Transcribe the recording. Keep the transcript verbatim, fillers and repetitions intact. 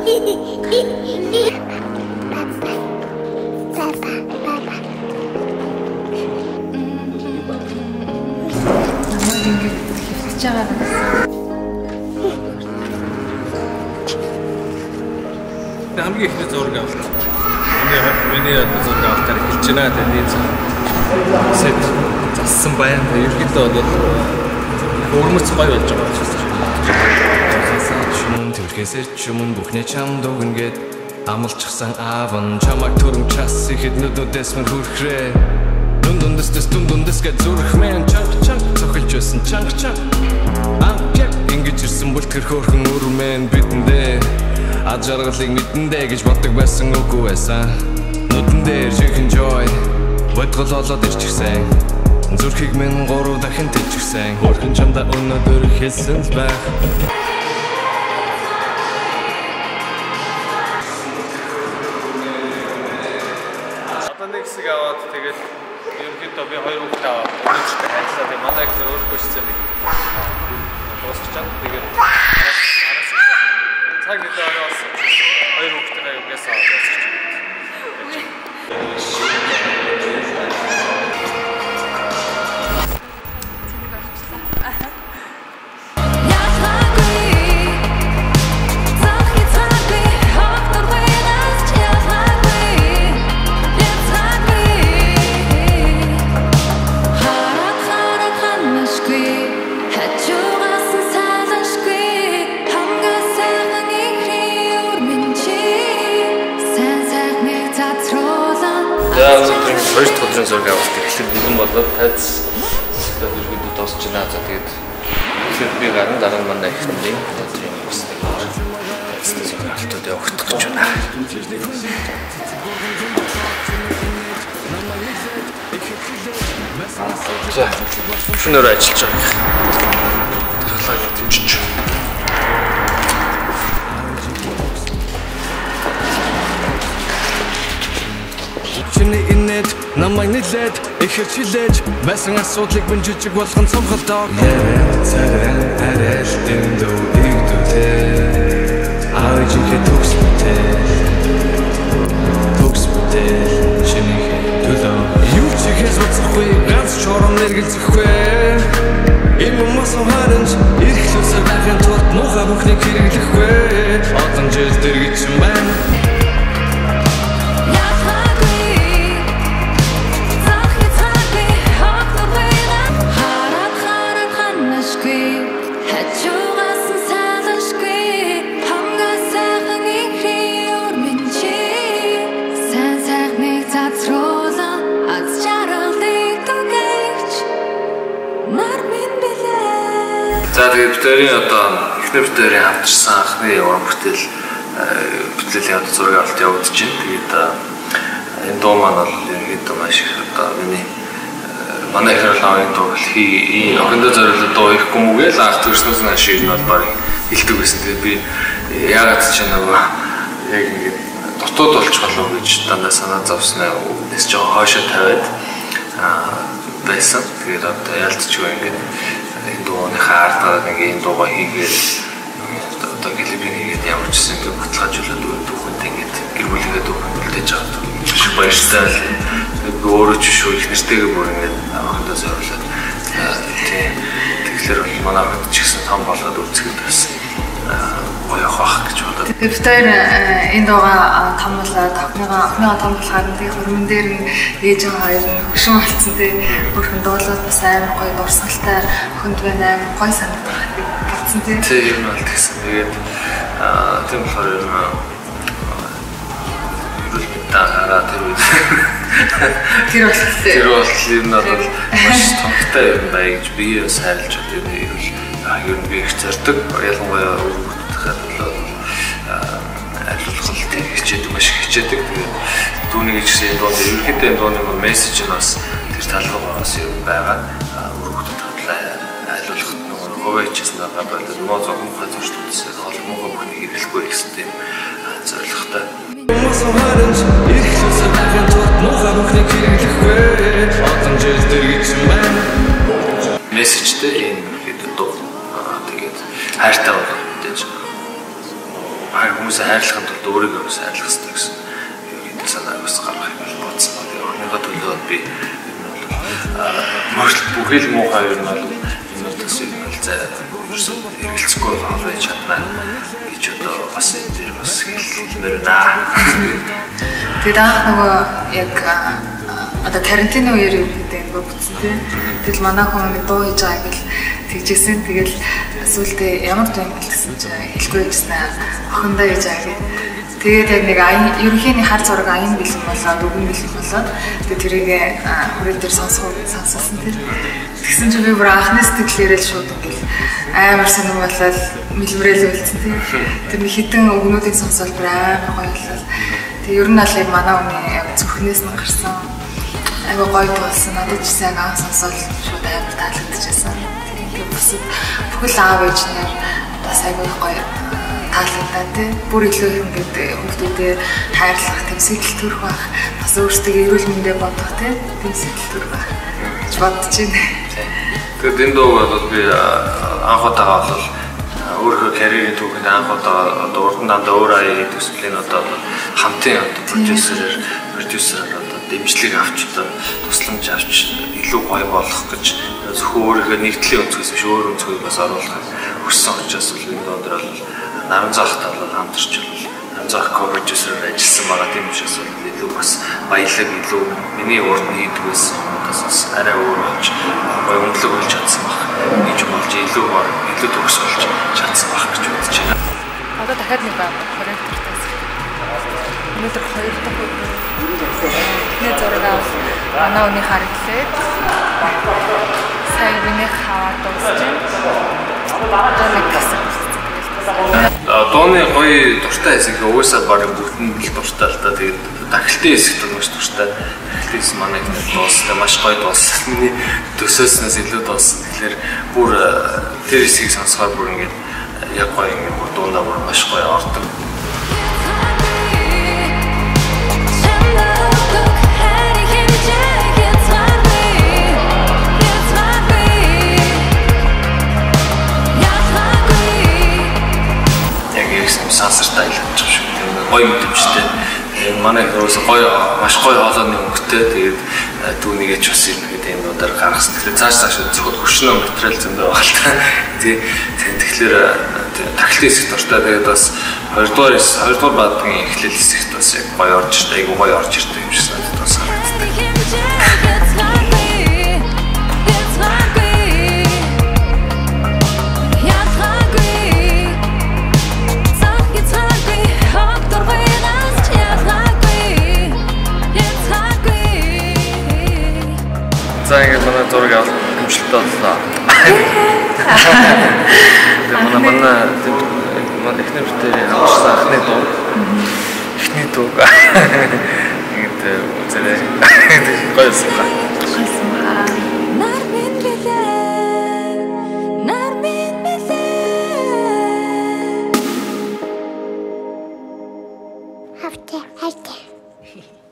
хамгийн ихний зураг авалт. Миний одоо зураг авалтаар хэлж байна. Тэгээд сет зассан байна. Ерөнхийдөө бол өрмөц гоё болж байгаа гэж байна. Тэрхээсээ ч юм бүхний чамд өгнгээд амлчихсан аавн чамайг төрөм час ихэд нүднүүдээс мөр хүрхрээ. Дүн дүндэс дүн дүндэс гэж зүрхмэн чанг чанг цохилж байсан чанг чанг. Аа ингэж ирсэн бол тэр хөөрхөн өрмэн бидэндээ ад жаргалыг мэдэндээ гэж боддог байсан үгүй байсан. Нүдэн дээр жихэн joy бодгол олоод ирчихсэн. Зүрхийг минь гурав дахин тэжчихсэн. Хөөрхөн чамда өнөөдөр хэлсэн л байх. Одоо нэг хэсэг аваад тэгээд ерөнхийдөө би хоёр хүүхдээ аваад өнөөдртэй хайрлаа. Тэгээд манай их өөрөөр хүссэн нэг дуусч чад. Тэгээд цаг нэлээд ороос хоёр хүүхдээ юугаас аваад дуусч чад. За өнөөдөр хоёр дахь өдрийн зураг авалт эхлээд бэлэн болоод тайз ерөнхийдөө дуусч байна. За тэгээд эхлээд би гарна дараа нь манай ихнэрийн өдрийн бүстэй тайзтай зураг авалтууд явагдах гэж байна. За шөнөөр ажиллаж байгаа. Талаа дэмжиж. Чиний инээд намайг нэлээд ихэр чилээж байсан асуудлыг бин жижиг болгон цомхолдоо. Царай арай дэндүү игдүүтэй ааж ихэ төгсмөтэй төгсмөтэй чиний төлөө юу ч ихээс боцохгүй ганц чором нэргэлзэхгүй им мосоо харанч ихлүүсээ байхын тулд муухай бүхнийг хэрэглэхгүй одон жил дэргэж юм байна. За тэгээд битэрийн одоо эхнэр битэрийн хамтарсан анхны уран бүтээл бүтээлийн одоо зураг авалт явагдаж байна. Тэгээд энэ дуу маань бол ерөнхийдөө маш их одоо миний манай ихэр лавын дуу хий охиндоо зориулсан дуу ихгүй мүгээл арт төрснөөс нь хашиг нь бол баг хэлдэг байсан. Тэгээд би яагаад ч нөгөө яг ингэ дутууд болчих болов гэж дандаа санаа зовсноо үгнээс жоо хоошоо тавиад байсан. Тэгээд одоо ялцчихгүй ингэ энэ дууныхаа ардаа нэг энэ дуугаа хийгээд одоо гэлбиг хийгээд ямар ч гэсэн ингэ баталгаажуулаад дүүхэнд ингэ гэр бүлийгээ дүүхэнд үлдээж байгаа. Маш баяртай л би өөрөө ч шүү их нэртэйгээ бүр ингэ охиндоо зориулаад тийм тэгэхээр бол манай охид ч гэсэн том болоод үзэхэд байсан. Гоё хах гэж бодоод. Тэгэхээр тэр энэ дуугаа томлоод охиныгоо охиныгоо томлохаар нэг хөрмөн дээр нь ээж байгаа хоёр нь хөшин болцсон тийм бүрхэн дуулаад бас амар гоё дурсгалтай охинд байна амар гоё санагдах гэсэн тийм. Тийм юм бол тэгсэн. Тэгээд тийм болохоор ер нь хараа тэр үед тэр бол тэр бол юм надад маш томтой юм байна гэж би бас хайрлаж байна. Ер нь ер нь би их зордог. Ялангуяа хүүхдүүдийнхээ төлөө айлуулах л хичээдэг маш хичээдэг. Тэгээд дүүний гэж гэсэн дуунд ерөнхийдөө энэ дууны мессеж нь бас тэр тал руу бас юм байгаа. Хүүхдүүдэд айлуулахад нөгөө хөвөөчсэн байгаа бол нөө зогмохой зуршлуудсаа хол мөнгө бүхнийг хэрэглэхгүй гэсэн тийм зорилготой. Мосоо харанч ихлүүсээ байхын тулд муухай бүхнийг хэрэглэхгүй одон жил дэргэж юм байна. Мессежтэй энэ гэдэг дуу. Тэгээд хайртай болох гэж хайр хүмүүсээ хайрлахын тулд өөрийгөө бас хайрлах хэрэгтэй гэсэн юм санааг бас гаргахыг бодсон байна. Охиныхоо төлөө би мөрөлт бүхэл муухай юм бол юмудаас юм л зай хэрэгэлцэхгүй авах чадна гэж одоо бас энэ дээр бас хэлмээр байна. Тэгээд анх нөгөө яг одоо карантины үеэр юм гэдэг нэг бүтсэн тийм. Тэгэл манай хүн дуу хийж байгааг л тэгжсэн. Тэгэл сүүлдээ ямар дуу юм гэсэн чинь хэлгүй байсан охиндоо хийж байгааг. Тэгээд яг нэг аян ерөнхийний хар зураг аян бэлэн болоод үгэн бэлэн болоод тэгээд тэрийг хүрээ дээр сонсох сонссон тийм. Тэгсэн чинь би бүр анхны сэтгэлээрээ л шууд ингээл амар сонирм болоод мэлмрээл үлдсэн тийм. Тэр нэг хитэн үгнүүдийг сонсоод бүр амар гоё болоод тэг ер нь аль яг манай хүний яг зүрхнээс нь гарсан айгаа гоё болсон. Надад ч гэсэн анх сонсоод шууд амар таалагдчихсан. Тэгээд бүсэд бүхэл аав ээж нар бас айгаа гоё таалагдаа тий. Бүр илүү ингээд хүмүүстэй хайрлах, тэмцэл төрөх байх, бас өөрсдөө эрүүл мэндэ бодох тий. Тэмцэл төрөх байх гэж бодож байна. Тэгээд энэ дуу бол би анх удаага бол өөрийнхөө карьерийн түүхэнд анх удаа одоо урдан дандаа өөр аяа төсвлийн одоо хамтын одоо продюсерээр продюсераар одоо дэмжлэг авч одоо тусламж авч илүү гоё болох гэж зөвхөн өөрийнхөө нэгдлийн өнцгөөс биш өөр өнцгөөс бас оруулах хүссэн учраас бол энэ доо дээр бол Наранзахтай бол хамтарч бол Наранзах co-producer-аар ажилласан байгаа тийм учраас бол илүү бас баялаг илүү миний урд нь хийдгээс бас арай өөр болж гоё өндлөг болж чадсан баг гэж болж илүү илүү төгс болж чадсан баг гэж бодож байна. Одоо дахиад нэг баг проектортаас өнөөдөр хоёр дахь өдөр нэг зураг авах манай өний харагдлаа. Сайн миний хаваад дуусч одоо нэг гэсэн. Дооны гоё дуртай хэсэг угаасаа баг бүгд л дуртай л та. Тэгээд тахилтын хэсэгт маш дуртай. Тахилтын хэсэг манай дуустай маш гоё дууссан. Миний төсөөснөөс илүү дууссан. Тэгэхээр бүр тэр хэсгийг сонсохоор бүр ингээд яг гоё ингээд дуунаа бүр маш гоё ордог. Сансартай илэрч шүү. Гоё мэдвчтэй. Манай өөрөөс гоё маш гоё хоолойны өнгөтэй. Тэгээд түүнийгээ ч бас юм гэдэг юм удаар гаргасан. Тэгэхээр цааш цааш зөвхөн хөшнөө материал зөндөө байгаа л та. Тий. Тэгэхээр тахилтын хэсэгт дуртай. Тэгээд бас хоёрдугаар хоёрдугаар баадгийн эхлэл хэсэгт бас яг гоё орж иртэй. Айгу гоё орж иртэй юм шиг надад бас харагддаг. За ингээд манай зураг авах хэмжлэлтэй боллоо. Манай манай манай эхний бүтээр авсан анхны дуу. Эхний дуу. Ингээд үзэрэй. Гойсон ба. Гойсон ба. Нар минь билээ. Нар минь билээ. Хавтэ хавтэ.